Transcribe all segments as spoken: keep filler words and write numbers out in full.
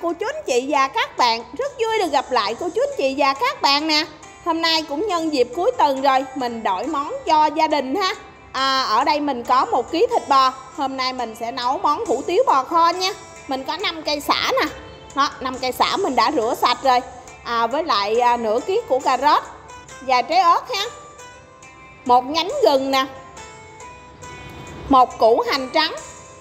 cô chú anh chị và các bạn. Rất vui được gặp lại cô chú anh chị và các bạn nè. Hôm nay cũng nhân dịp cuối tuần rồi, mình đổi món cho gia đình ha. à, Ở đây mình có một ký thịt bò. Hôm nay mình sẽ nấu món hủ tiếu bò kho nha. Mình có năm cây sả nè. Đó, năm cây sả mình đã rửa sạch rồi. à, Với lại à, nửa ký củ cà rốt, vài trái ớt ha, một nhánh gừng nè, một củ hành trắng,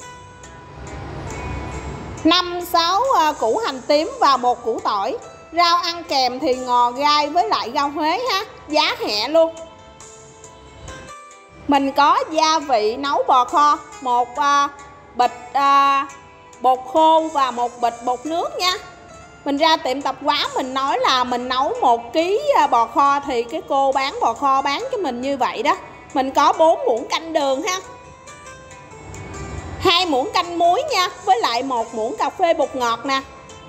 năm sáu củ hành tím và một củ tỏi. Rau ăn kèm thì ngò gai với lại rau Huế ha, giá hẹ luôn. Mình có gia vị nấu bò kho, một uh, bịch uh, bột khô và một bịch bột nước nha. Mình ra tiệm tạp hóa mình nói là mình nấu một ký bò kho thì cái cô bán bò kho bán cho mình như vậy đó. Mình có bốn muỗng canh đường ha, hai muỗng canh muối nha, với lại một muỗng cà phê bột ngọt nè.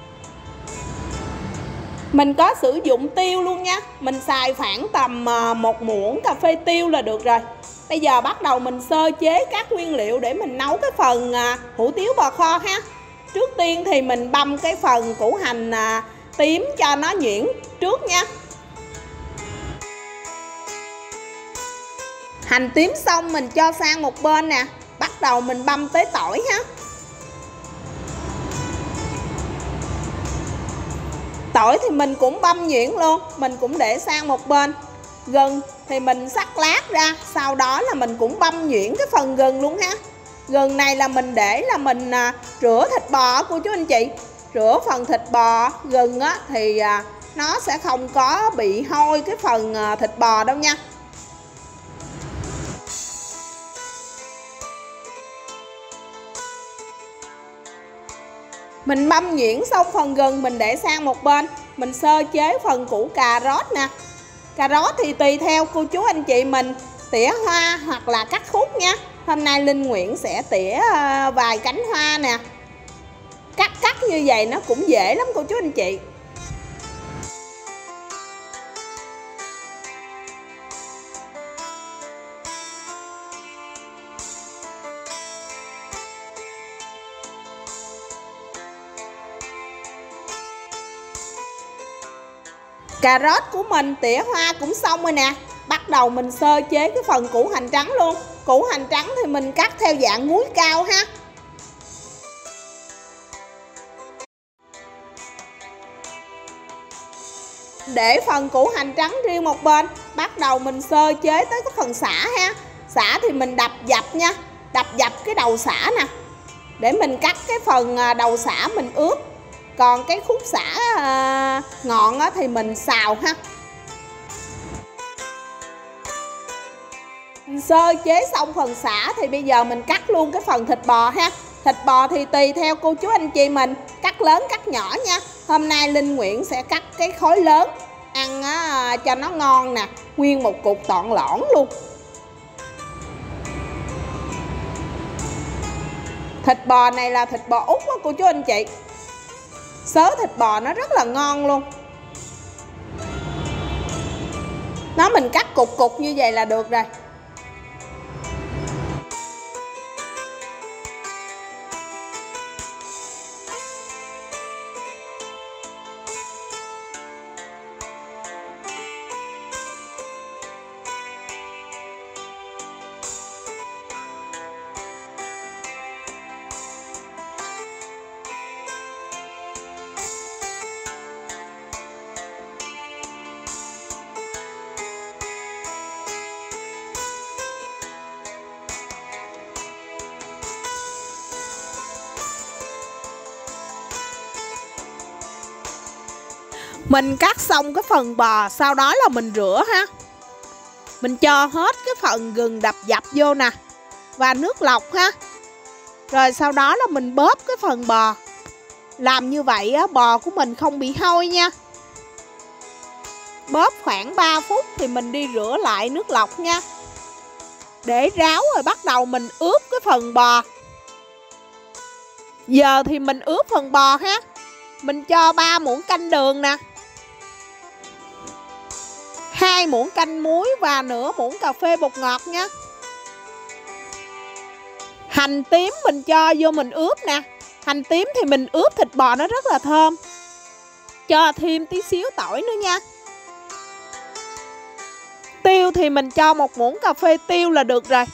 Mình có sử dụng tiêu luôn nha. Mình xài khoảng tầm một muỗng cà phê tiêu là được rồi. Bây giờ bắt đầu mình sơ chế các nguyên liệu để mình nấu cái phần hủ tiếu bò kho ha. Trước tiên thì mình băm cái phần củ hành tím cho nó nhuyễn trước nha. Hành tím xong mình cho sang một bên nè. Bắt đầu mình băm tới tỏi ha. Tỏi thì mình cũng băm nhuyễn luôn, mình cũng để sang một bên. Gừng thì mình sắc lát ra, sau đó là mình cũng băm nhuyễn cái phần gừng luôn ha. Gừng này là mình để là mình à, rửa thịt bò cô chú anh chị. Rửa phần thịt bò, gừng á thì à, nó sẽ không có bị hôi cái phần à, thịt bò đâu nha. Mình băm nhuyễn xong phần gừng mình để sang một bên. Mình sơ chế phần củ cà rốt nè. Cà rốt thì tùy theo cô chú anh chị mình tỉa hoa hoặc là cắt khúc nha. Hôm nay Linh Nguyễn sẽ tỉa vài cánh hoa nè. Cắt cắt như vậy nó cũng dễ lắm cô chú anh chị. Cà rốt của mình tỉa hoa cũng xong rồi nè. Bắt đầu mình sơ chế cái phần củ hành trắng luôn. Củ hành trắng thì mình cắt theo dạng múi cao ha. Để phần củ hành trắng riêng một bên. Bắt đầu mình sơ chế tới cái phần sả ha. Sả thì mình đập dập nha. Đập dập cái đầu sả nè, để mình cắt cái phần đầu sả mình ướp. Còn cái khúc sả à, ngọn á, thì mình xào ha. Mình sơ chế xong phần sả thì bây giờ mình cắt luôn cái phần thịt bò ha. Thịt bò thì tùy theo cô chú anh chị mình, cắt lớn cắt nhỏ nha. Hôm nay Linh Nguyễn sẽ cắt cái khối lớn, ăn á, cho nó ngon nè. Nguyên một cục trọn lõn luôn. Thịt bò này là thịt bò Úc á cô chú anh chị. Xớ thịt bò nó rất là ngon luôn. Nó mình cắt cục cục như vậy là được rồi. Mình cắt xong cái phần bò, sau đó là mình rửa ha. Mình cho hết cái phần gừng đập dập vô nè, và nước lọc ha. Rồi sau đó là mình bóp cái phần bò. Làm như vậy á, bò của mình không bị hôi nha. Bóp khoảng ba phút thì mình đi rửa lại nước lọc nha. Để ráo rồi bắt đầu mình ướp cái phần bò. Giờ thì mình ướp phần bò ha. Mình cho ba muỗng canh đường nè, hai muỗng canh muối và nửa muỗng cà phê bột ngọt nha. Hành tím mình cho vô mình ướp nè. Hành tím thì mình ướp thịt bò nó rất là thơm. Cho thêm tí xíu tỏi nữa nha. Tiêu thì mình cho một muỗng cà phê tiêu là được rồi.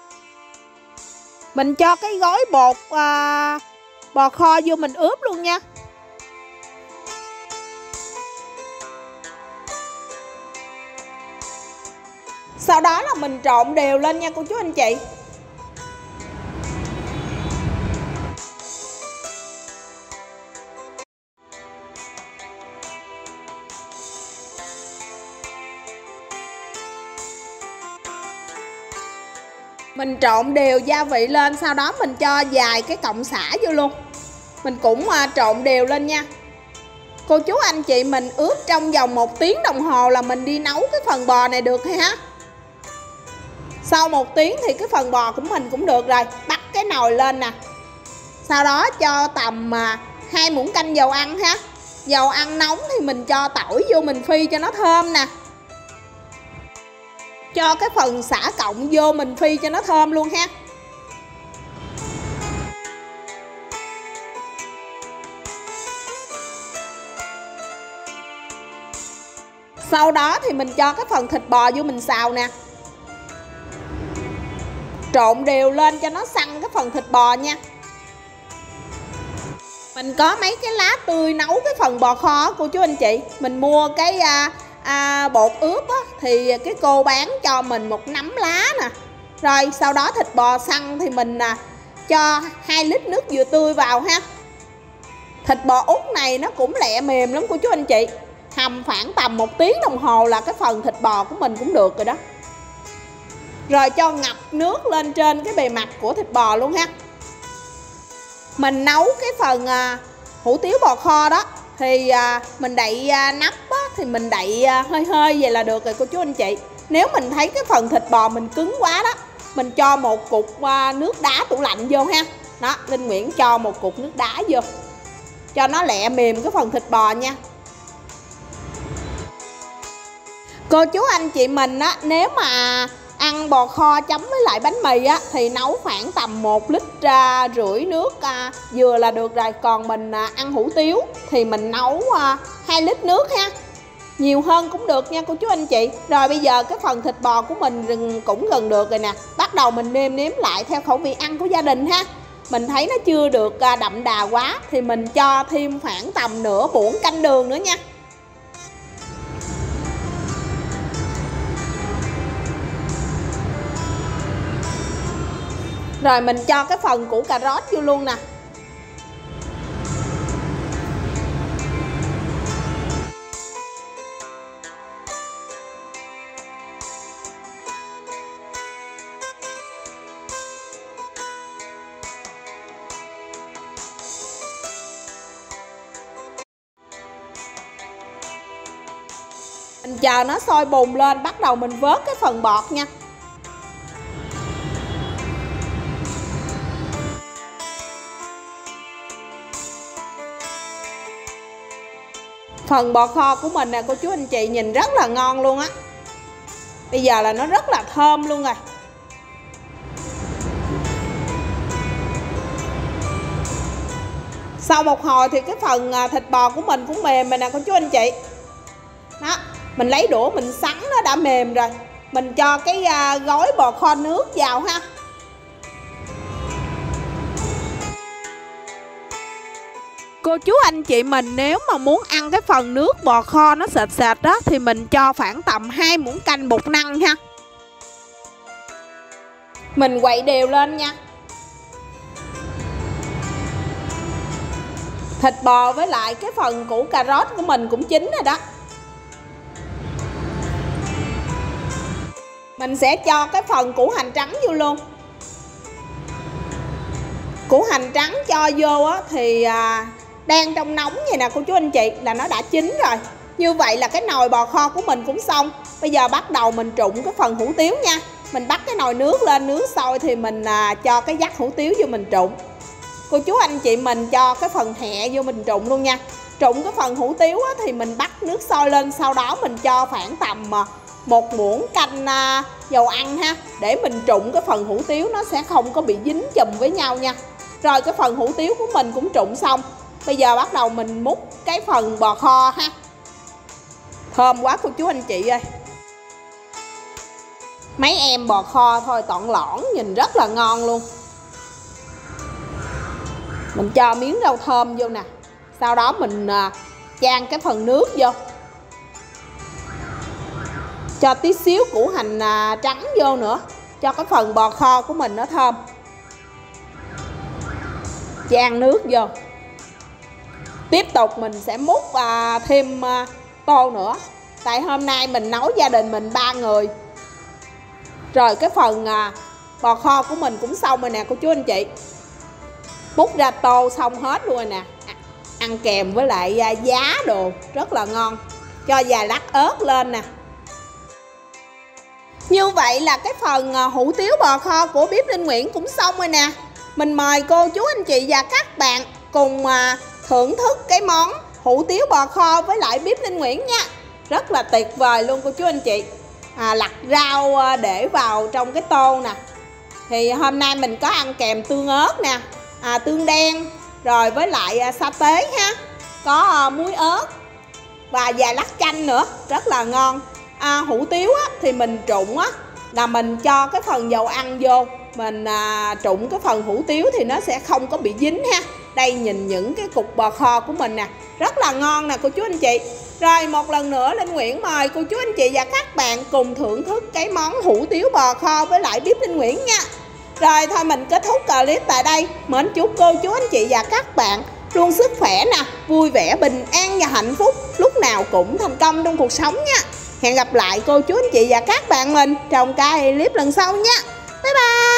Mình cho cái gói bột à, bò kho vô mình ướp luôn nha. Sau đó là mình trộn đều lên nha cô chú anh chị. Mình trộn đều gia vị lên, sau đó mình cho vài cái cọng sả vô luôn. Mình cũng trộn đều lên nha. Cô chú anh chị mình ướp trong vòng một tiếng đồng hồ là mình đi nấu cái phần bò này được ha. Sau một tiếng thì cái phần bò của mình cũng được rồi. Bắt cái nồi lên nè. Sau đó cho tầm hai muỗng canh dầu ăn ha. Dầu ăn nóng thì mình cho tỏi vô mình phi cho nó thơm nè. Cho cái phần sả cộng vô mình phi cho nó thơm luôn ha. Sau đó thì mình cho cái phần thịt bò vô mình xào nè. Trộn đều lên cho nó săn cái phần thịt bò nha. Mình có mấy cái lá tươi nấu cái phần bò kho cô chú anh chị. Mình mua cái à, à, bột ướp á, thì cái cô bán cho mình một nắm lá nè. Rồi sau đó thịt bò săn thì mình à, cho hai lít nước dừa tươi vào ha. Thịt bò út này nó cũng lẹ mềm lắm cô chú anh chị. Hầm khoảng tầm một tiếng đồng hồ là cái phần thịt bò của mình cũng được rồi đó. Rồi cho ngập nước lên trên cái bề mặt của thịt bò luôn ha. Mình nấu cái phần à, hủ tiếu bò kho đó thì à, mình đậy à, nắp á, thì mình đậy à, hơi hơi vậy là được rồi cô chú anh chị. Nếu mình thấy cái phần thịt bò mình cứng quá đó, mình cho một cục à, nước đá tủ lạnh vô ha. Đó, Linh Nguyễn cho một cục nước đá vô cho nó lẹ mềm cái phần thịt bò nha. Cô chú anh chị mình á, nếu mà ăn bò kho chấm với lại bánh mì á thì nấu khoảng tầm một lít à, rưỡi nước à, dừa là được rồi. Còn mình à, ăn hủ tiếu thì mình nấu à, hai lít nước ha. Nhiều hơn cũng được nha cô chú anh chị. Rồi bây giờ cái phần thịt bò của mình cũng gần được rồi nè. Bắt đầu mình nêm nếm lại theo khẩu vị ăn của gia đình ha. Mình thấy nó chưa được à, đậm đà quá thì mình cho thêm khoảng tầm nửa muỗng canh đường nữa nha. Rồi mình cho cái phần củ cà rốt vô luôn nè. Mình chờ nó sôi bùng lên, bắt đầu mình vớt cái phần bọt nha. Phần bò kho của mình nè cô chú anh chị, nhìn rất là ngon luôn á. Bây giờ là nó rất là thơm luôn rồi. Sau một hồi thì cái phần thịt bò của mình cũng mềm rồi nè cô chú anh chị. Đó, mình lấy đũa mình sắn nó đã mềm rồi. Mình cho cái gói bò kho nước vào ha. Cô chú anh chị mình nếu mà muốn ăn cái phần nước bò kho nó sệt sệt đó thì mình cho khoảng tầm hai muỗng canh bột năng ha. Mình quậy đều lên nha. Thịt bò với lại cái phần củ cà rốt của mình cũng chín rồi đó. Mình sẽ cho cái phần củ hành trắng vô luôn. Củ hành trắng cho vô á, thì à, đang trong nóng vậy nè cô chú anh chị là nó đã chín rồi. Như vậy là cái nồi bò kho của mình cũng xong. Bây giờ bắt đầu mình trụng cái phần hủ tiếu nha. Mình bắt cái nồi nước lên, nước sôi thì mình à, cho cái vắt hủ tiếu vô mình trụng. Cô chú anh chị mình cho cái phần hẹ vô mình trụng luôn nha. Trụng cái phần hủ tiếu á, thì mình bắt nước sôi lên. Sau đó mình cho khoảng tầm à, một muỗng canh à, dầu ăn ha. Để mình trụng cái phần hủ tiếu nó sẽ không có bị dính chùm với nhau nha. Rồi cái phần hủ tiếu của mình cũng trụng xong. Bây giờ bắt đầu mình múc cái phần bò kho ha. Thơm quá cô chú anh chị ơi. Mấy em bò kho thôi tọn lõn, nhìn rất là ngon luôn. Mình cho miếng rau thơm vô nè. Sau đó mình à, chan cái phần nước vô. Cho tí xíu củ hành à, trắng vô nữa, cho cái phần bò kho của mình nó thơm. Chan nước vô. Tiếp tục mình sẽ múc à, thêm à, tô nữa. Tại hôm nay mình nấu gia đình mình ba người. Rồi cái phần à, bò kho của mình cũng xong rồi nè cô chú anh chị. Múc ra tô xong hết luôn rồi nè. Ăn kèm với lại à, giá đồ rất là ngon. Cho vài lát ớt lên nè. Như vậy là cái phần à, hủ tiếu bò kho của bếp Linh Nguyễn cũng xong rồi nè. Mình mời cô chú anh chị và các bạn cùng à, thưởng thức cái món hủ tiếu bò kho với lại bếp Linh Nguyễn nha. Rất là tuyệt vời luôn cô chú anh chị. à, Lặt rau à, để vào trong cái tô nè. Thì hôm nay mình có ăn kèm tương ớt nè, à, tương đen, rồi với lại à, sa tế ha. Có à, muối ớt và vài lát chanh nữa, rất là ngon. à, Hủ tiếu á, thì mình trụng á, là mình cho cái phần dầu ăn vô. Mình à, trụng cái phần hủ tiếu thì nó sẽ không có bị dính ha. Đây nhìn những cái cục bò kho của mình nè, rất là ngon nè cô chú anh chị. Rồi một lần nữa Linh Nguyễn mời cô chú anh chị và các bạn cùng thưởng thức cái món hủ tiếu bò kho với lại bếp Linh Nguyễn nha. Rồi thôi mình kết thúc clip tại đây. Mến chúc cô chú anh chị và các bạn luôn sức khỏe nè, vui vẻ, bình an và hạnh phúc, lúc nào cũng thành công trong cuộc sống nha. Hẹn gặp lại cô chú anh chị và các bạn mình trong cái clip lần sau nha. Bye bye.